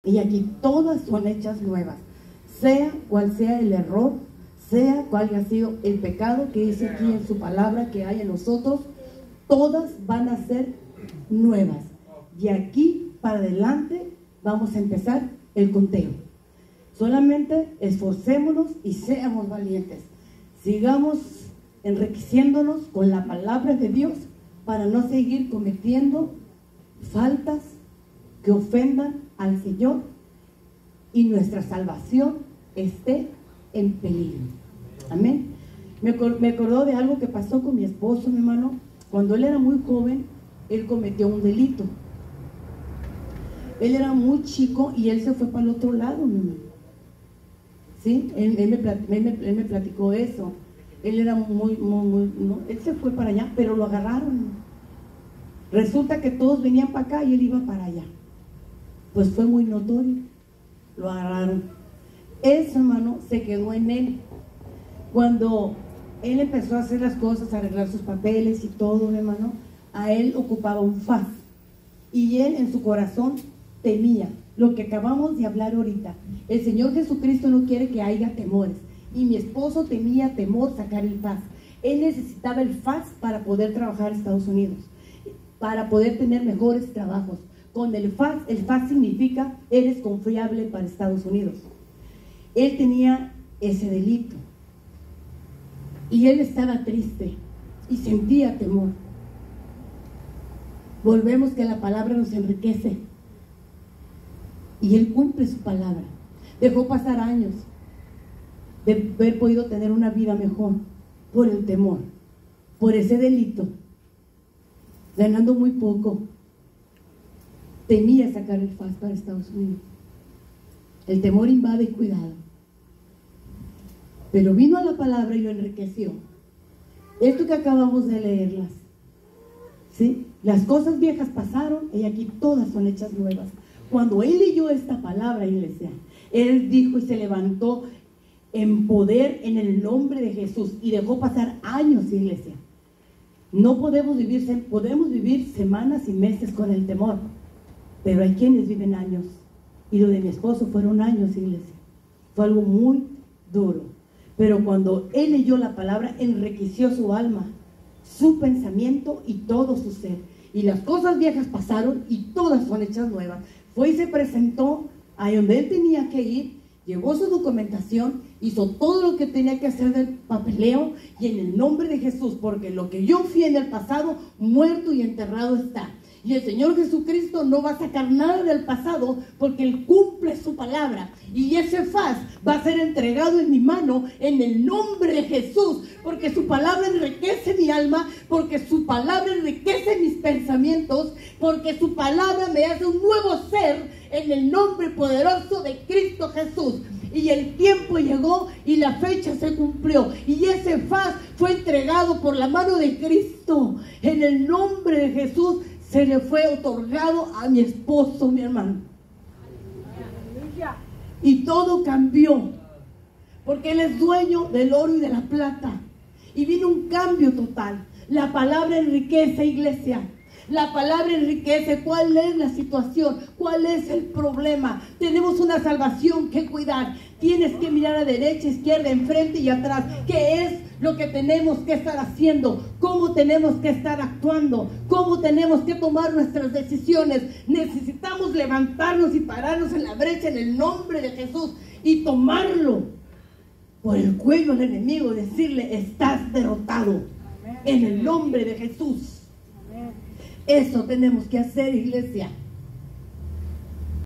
Y aquí todas son hechas nuevas, sea cual sea el error, sea cual haya sido el pecado que dice aquí en su palabra que hay en nosotros, todas van a ser nuevas. Y aquí para adelante vamos a empezar el conteo. Solamente esforcémonos y seamos valientes. Sigamos enriqueciéndonos con la palabra de Dios para no seguir cometiendo faltas que ofendan al Señor y nuestra salvación esté en peligro. Amén. Me acordó de algo que pasó con mi esposo, mi hermano. Cuando él era muy joven, él cometió un delito. Él era muy chico y él se fue para el otro lado, mi hermano. ¿Sí? Él me platicó eso. Él era no, él se fue para allá, pero lo agarraron. Resulta que todos venían para acá y él iba para allá. Pues fue muy notorio. Lo agarraron. Eso, hermano, se quedó en él. Cuando él empezó a hacer las cosas, a arreglar sus papeles y todo, hermano, a él ocupaba un faz. Y él en su corazón temía lo que acabamos de hablar ahorita. El Señor Jesucristo no quiere que haya temores. Y mi esposo tenía temor sacar el faz. Él necesitaba el faz para poder trabajar en Estados Unidos, para poder tener mejores trabajos. Con el faz significa eres confiable para Estados Unidos. Él tenía ese delito y él estaba triste y sentía temor. Volvemos que la palabra nos enriquece y él cumple su palabra. Dejó pasar años de haber podido tener una vida mejor por el temor, por ese delito, ganando muy poco. Temía sacar el faz para Estados Unidos. El temor invade y cuidado. Pero vino a la palabra y lo enriqueció. Esto que acabamos de leerlas, ¿sí? Las cosas viejas pasaron y aquí todas son hechas nuevas. Cuando él leyó esta palabra, iglesia, él dijo y se levantó en poder en el nombre de Jesús y dejó pasar años, iglesia. No podemos vivir semanas y meses con el temor, pero hay quienes viven años, y lo de mi esposo fueron años, iglesia. Fue algo muy duro, pero cuando él leyó la palabra, enriqueció su alma, su pensamiento y todo su ser, y las cosas viejas pasaron y todas son hechas nuevas. Fue y se presentó a donde él tenía que ir, llevó su documentación, hizo todo lo que tenía que hacer del papeleo, y en el nombre de Jesús, porque lo que yo fui en el pasado, muerto y enterrado está. Y el Señor Jesucristo no va a sacar nada del pasado, porque Él cumple su palabra. Y ese faz va a ser entregado en mi mano en el nombre de Jesús, porque su palabra enriquece mi alma, porque su palabra enriquece mis pensamientos, porque su palabra me hace un nuevo ser en el nombre poderoso de Cristo Jesús. Y el tiempo llegó y la fecha se cumplió, y ese faz fue entregado por la mano de Cristo. En el nombre de Jesús se le fue otorgado a mi esposo, mi hermano. Y todo cambió, porque Él es dueño del oro y de la plata. Y vino un cambio total. La palabra enriquece, iglesia. La palabra enriquece. ¿Cuál es la situación? ¿Cuál es el problema? Tenemos una salvación que cuidar. Tienes que mirar a derecha, izquierda, enfrente y atrás. ¿Qué es lo que tenemos que estar haciendo? ¿Cómo tenemos que estar actuando? ¿Cómo tenemos que tomar nuestras decisiones? Necesitamos levantarnos y pararnos en la brecha en el nombre de Jesús y tomarlo por el cuello al enemigo y decirle: estás derrotado en el nombre de Jesús. Eso tenemos que hacer, iglesia.